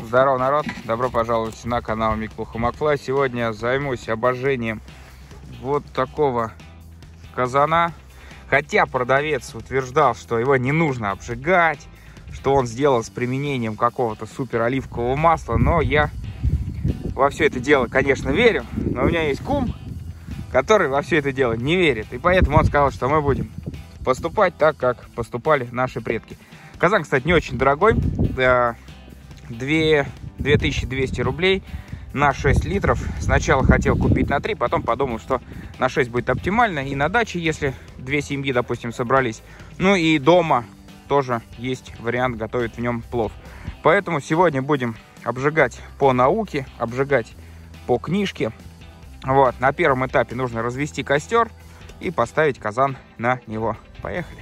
Здорово, народ! Добро пожаловать на канал Миклуха Макфлай. Сегодня займусь обожжением вот такого казана. Хотя продавец утверждал, что его не нужно обжигать, что он сделан с применением какого-то супер оливкового масла. Но я во все это дело, конечно, верю. Но у меня есть кум, который во все это дело не верит. И поэтому он сказал, что мы будем поступать так, как поступали наши предки. Казан, кстати, не очень дорогой. 2200 рублей на 6 литров. Сначала хотел купить на 3, потом подумал, что на 6 будет оптимально. И на даче, если 2 семьи, допустим, собрались. Ну и дома тоже есть вариант готовить в нем плов. Поэтому сегодня будем обжигать по науке, обжигать по книжке. Вот. На первом этапе нужно развести костер и поставить казан на него. Поехали!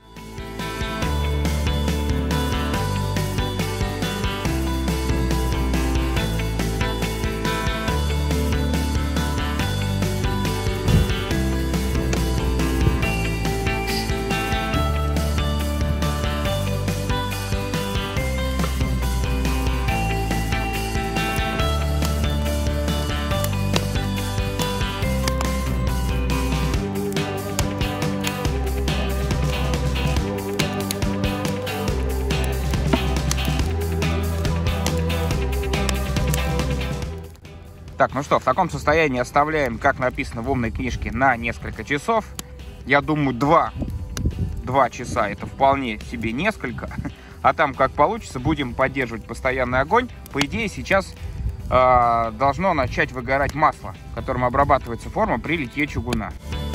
Так, ну что, в таком состоянии оставляем, как написано в умной книжке, на несколько часов. Я думаю, 2 часа это вполне себе несколько. А там, как получится, будем поддерживать постоянный огонь. По идее, сейчас должно начать выгорать масло, которым обрабатывается форма при литье чугуна.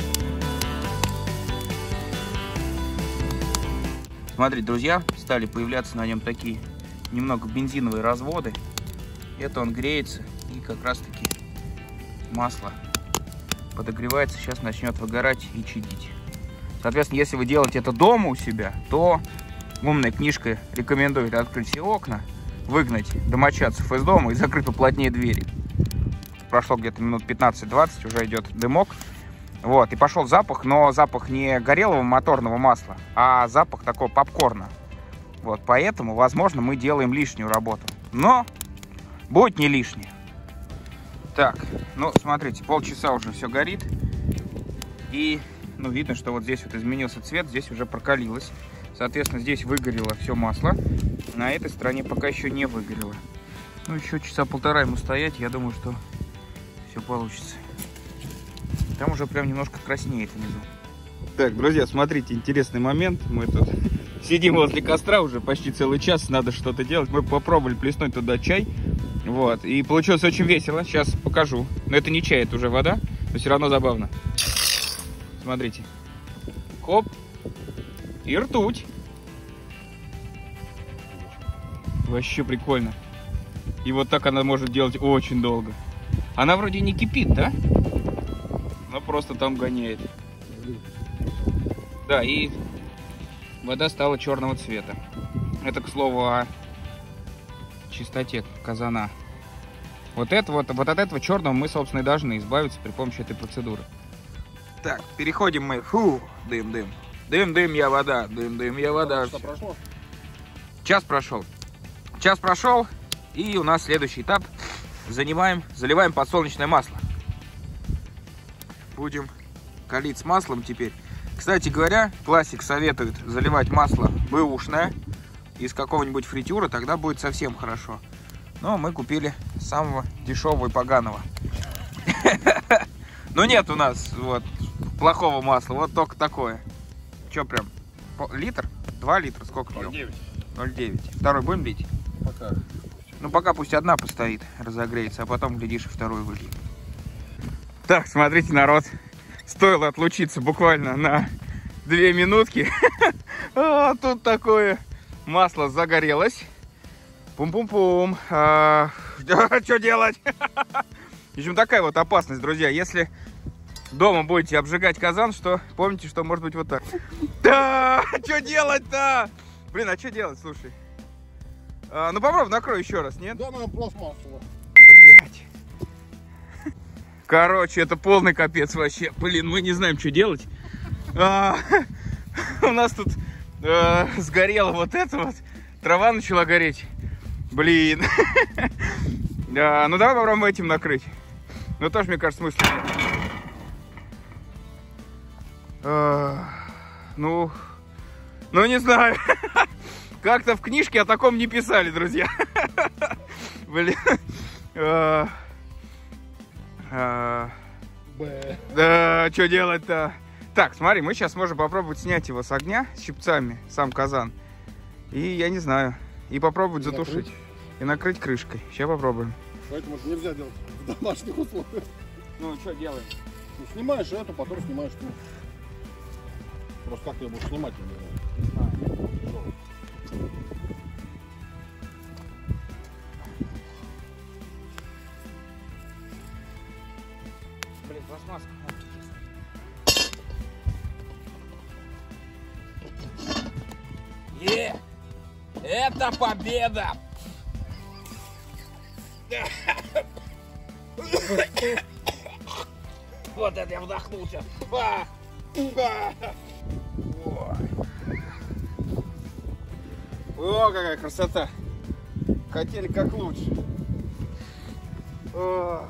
Смотрите, друзья, стали появляться на нем такие немного бензиновые разводы. Это он греется. И как раз таки масло подогревается, сейчас начнет выгорать и чадить. Соответственно, если вы делаете это дома у себя, то умная книжка рекомендует открыть все окна, выгнать домочадцев из дома и закрыть поплотнее двери. Прошло где-то минут 15-20, уже идет дымок. Вот, и пошел запах, но запах не горелого моторного масла, а запах такого попкорна. Вот, поэтому, возможно, мы делаем лишнюю работу. Но будет не лишнее. Так, ну, смотрите, полчаса уже все горит. И, ну, видно, что вот здесь вот изменился цвет, здесь уже прокалилось. Соответственно, здесь выгорело все масло. На этой стороне пока еще не выгорело. Ну, еще часа полтора ему стоять, я думаю, что все получится. Там уже прям немножко краснеет внизу. Так, друзья, смотрите, интересный момент. Мы тут сидим возле костра уже почти целый час, надо что-то делать. Мы попробовали плеснуть туда чай. Вот, и получилось очень весело. Сейчас покажу. Но это не чай, это уже вода, но все равно забавно. Смотрите. Хоп. И ртуть. Вообще прикольно. И вот так она может делать очень долго. Она вроде не кипит, да? Но просто там гоняет. Да, и вода стала черного цвета. Это, к слову, о чистоте казана. Вот от этого черного мы, собственно, и должны избавиться при помощи этой процедуры. Так, переходим мы. Фу, дым. Дым, я вода. Дым, я вода. Что прошло? Час прошел. Час прошел. И у нас следующий этап. Заливаем подсолнечное масло. Будем калить с маслом теперь. Кстати говоря, классик советует заливать масло бэушное из какого-нибудь фритюра, тогда будет совсем хорошо. Но мы купили самого дешевого и поганого. Но нет у нас вот плохого масла, вот только такое. Че прям? Литр? 2 литра? Сколько? 0,9. Второй будем лить? Пока. Ну пока пусть одна постоит, разогреется, а потом, глядишь, и вторую выльем. Так, смотрите, народ. Стоило отлучиться буквально на 2 минутки. А тут такое масло загорелось. Пум-пум-пум. Что делать? В общем, такая вот опасность, друзья. Если дома будете обжигать казан, что помните, что может быть вот так. Да, что делать-то? Блин, а что делать, слушай? Ну попробуй, накрой еще раз, нет? Да, нам пластмассу. Блять. Короче, это полный капец вообще. Блин, мы не знаем, что делать. У нас тут сгорело вот это вот. Трава начала гореть. Блин. Да, ну давай попробуем этим накрыть. Ну тоже, мне кажется, смысла нет. Ну, не знаю. Как-то в книжке о таком не писали, друзья. Блин. Да, что делать-то? Так, смотри, мы сейчас можем попробовать снять его с огня, с щипцами, сам казан. И, я не знаю, и попробовать затушить. И накрыть крышкой. Сейчас попробуем. Поэтому это нельзя делать в домашних условиях. Ну, что делаем? Ну, снимаешь эту, потом снимаешь ту. Просто как ты ее будешь снимать? Блин, пластмасска. Это победа! Вот это я вдохнулся. О, какая красота! Хотели как лучше. В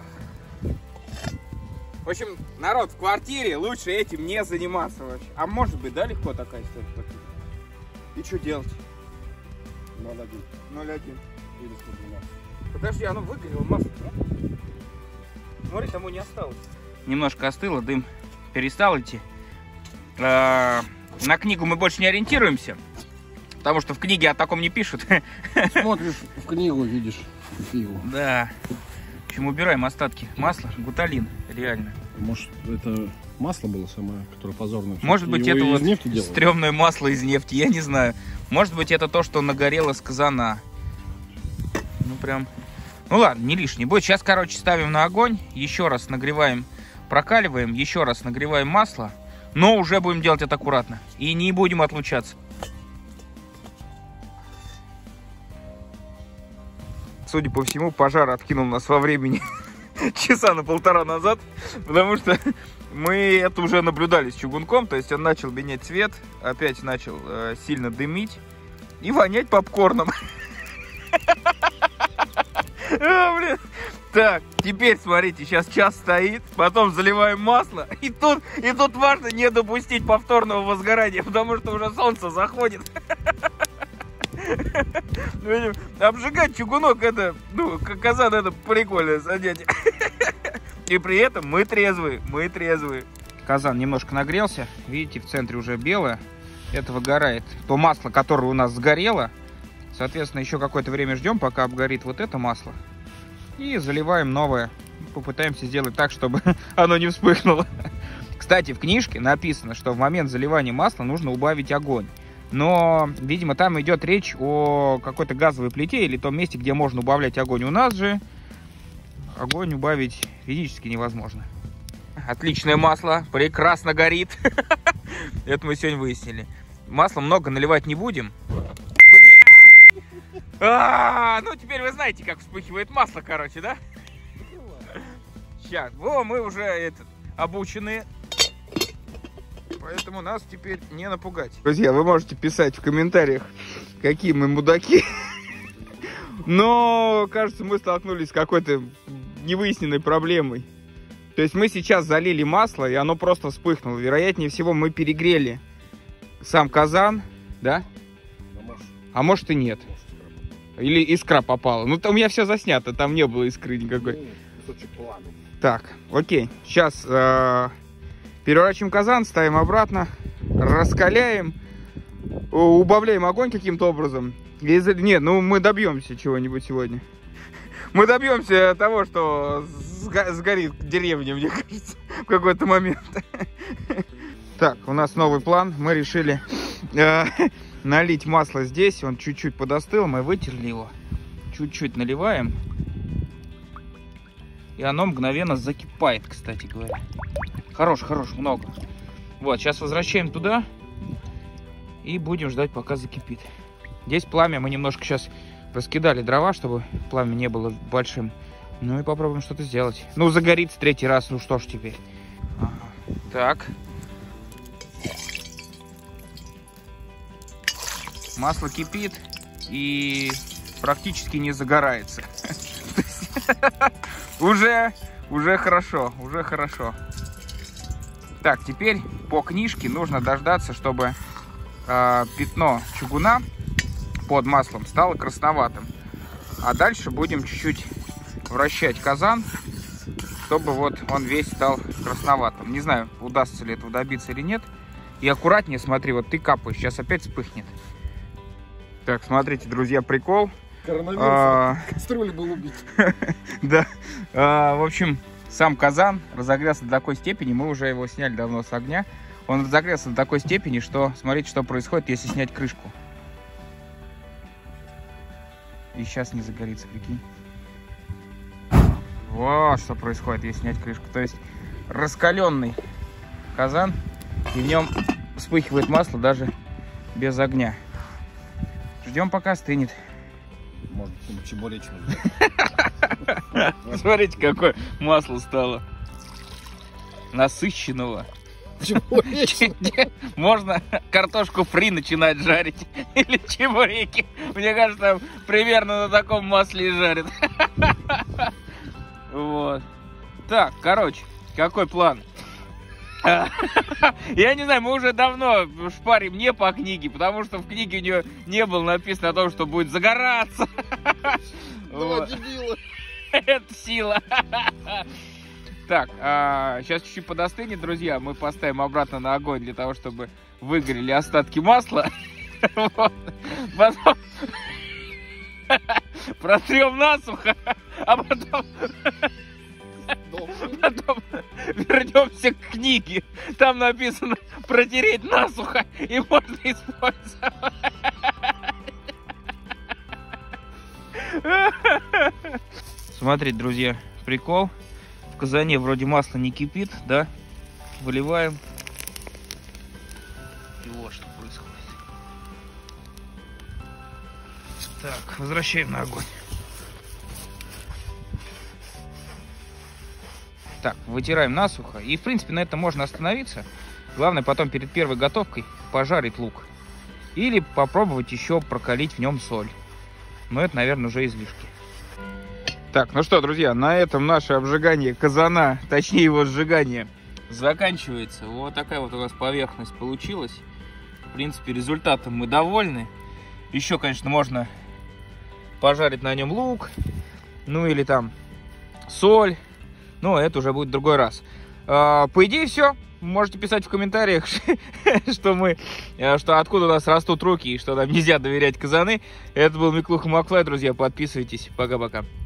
общем, народ, в квартире лучше этим не заниматься вообще. А может быть, да, легко такая история в квартире? И что делать? 0,1. 0,1. Или 112. Подожди, оно выгорело, масло. Смотри, тому не осталось. Немножко остыло, дым перестал идти. На книгу мы больше не ориентируемся, потому что в книге о таком не пишут. Смотришь в книгу, видишь фигу. Да. В общем, убираем остатки масла, гуталин, реально. Может, это масло было самое, которое позорное? Может быть, это вот нефти стрёмное масло из нефти, я не знаю. Может быть, это то, что нагорело с казана. Ну, прям... Ну, ладно, не лишний будет. Сейчас, короче, ставим на огонь, еще раз нагреваем, прокаливаем, еще раз нагреваем масло. Но уже будем делать это аккуратно. И не будем отлучаться. Судя по всему, пожар откинул нас во времени часа на полтора назад. Потому что мы это уже наблюдали с чугунком. То есть он начал менять цвет. Опять начал сильно дымить. И вонять попкорном. Блин. Так, теперь смотрите, сейчас час стоит, потом заливаем масло, и тут важно не допустить повторного возгорания, потому что уже солнце заходит. Обжигать чугунок, это, ну, казан, это прикольное занятие. И при этом мы трезвые. Казан немножко нагрелся, видите, в центре уже белое, это выгорает. То масло, которое у нас сгорело, соответственно, еще какое-то время ждем, пока обгорит вот это масло. И заливаем новое. Попытаемся сделать так, чтобы оно не вспыхнуло. Кстати, в книжке написано, что в момент заливания масла нужно убавить огонь. Но, видимо, там идет речь о какой-то газовой плите или том месте, где можно убавлять огонь. У нас же огонь убавить физически невозможно. Отличное масло, прекрасно горит. Это мы сегодня выяснили. Масла много наливать не будем. Ну теперь вы знаете, как вспыхивает масло, короче, да? Сейчас, мы уже обучены, поэтому нас теперь не напугать. Друзья, вы можете писать в комментариях, какие мы мудаки. Но, кажется, мы столкнулись с какой-то невыясненной проблемой. То есть мы сейчас залили масло, и оно просто вспыхнуло. Вероятнее всего, мы перегрели сам казан, да? А может и нет. Или искра попала. Ну, там у меня все заснято, там не было искры никакой. Так, окей. Сейчас переворачиваем казан, ставим обратно, раскаляем, убавляем огонь каким-то образом. Нет, ну мы добьемся чего-нибудь сегодня. Мы добьемся того, что сгорит деревня, мне кажется, в какой-то момент. Так, у нас новый план. Мы решили налить масло здесь. Он чуть-чуть подостыл, мы вытерли его. Чуть-чуть наливаем. И оно мгновенно закипает, кстати говоря. Хорош, много. Вот, сейчас возвращаем туда. И будем ждать, пока закипит. Здесь пламя мы немножко сейчас раскидали дрова, чтобы пламя не было большим. Ну и попробуем что-то сделать. Ну, загорится третий раз, ну что ж теперь. Так. Масло кипит. И практически не загорается. Уже хорошо, уже хорошо. Так, теперь по книжке нужно дождаться, чтобы пятно чугуна под маслом стало красноватым. А дальше будем чуть-чуть вращать казан, чтобы вот он весь стал красноватым. Не знаю, удастся ли этого добиться или нет. И аккуратнее смотри, вот ты капаешь, сейчас опять вспыхнет. Так, смотрите, друзья, прикол. Коронавирус кастрюлю был убить. Да. В общем, сам казан разогрелся до такой степени, мы уже его сняли давно с огня. Он разогрелся до такой степени, что смотрите, что происходит, если снять крышку. И сейчас не загорится, прикинь. Вот что происходит, если снять крышку. То есть раскаленный казан, и в нем вспыхивает масло даже без огня. Ждем, пока остынет. Может, чебуречный. Смотрите, какое масло стало. Насыщенного. Можно картошку фри начинать жарить. Или чебуреки. Мне кажется, примерно на таком масле и жарят. Вот. Так, короче, какой план? Я не знаю, мы уже давно шпарим не по книге, потому что в книге у нее не было написано о том, что будет загораться. Два дебила. Это сила. Так, сейчас чуть-чуть подостынет, друзья. Мы поставим обратно на огонь для того, чтобы выгорели остатки масла. Вот. Потом протрем насухо, а потом вернемся к книге. Там написано протереть насухо и можно использовать. Смотрите, друзья, прикол. В казане вроде масло не кипит, да? Выливаем. И вот что происходит. Так, возвращаем на огонь. Так, вытираем насухо. И, в принципе, на этом можно остановиться. Главное потом перед первой готовкой пожарить лук. Или попробовать еще прокалить в нем соль. Но это, наверное, уже излишки. Так, ну что, друзья, на этом наше обжигание казана, точнее его сжигание, заканчивается. Вот такая вот у нас поверхность получилась. В принципе, результатом мы довольны. Еще, конечно, можно пожарить на нем лук. Ну или там соль. Но это уже будет в другой раз. По идее, все. Можете писать в комментариях, что откуда у нас растут руки и что нам нельзя доверять казаны. Это был Миклуха Макфлай, друзья. Подписывайтесь. Пока-пока.